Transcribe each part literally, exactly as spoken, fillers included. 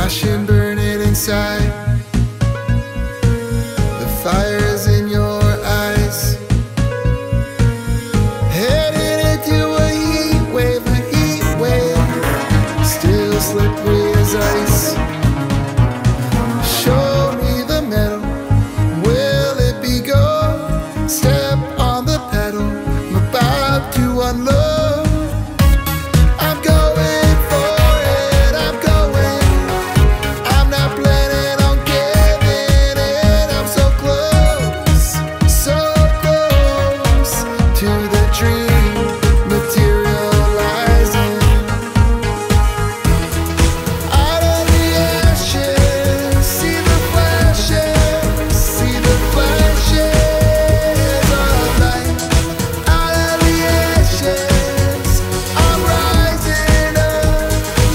passion burning inside. The fire is in your eyes. Headed into a heat wave, a heat wave, still slippery as ice. Show me the metal, will it be gold? Step on the pedal, I'm about to unload. I'm going for it, I'm going. I'm not planning on giving in. I'm so close, so close to the dream materializing. Out of the ashes, see the flashes, see the flashes of light. Out of the ashes, I'm rising up.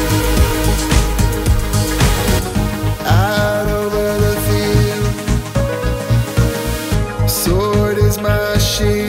Out over the field, sword is my shield.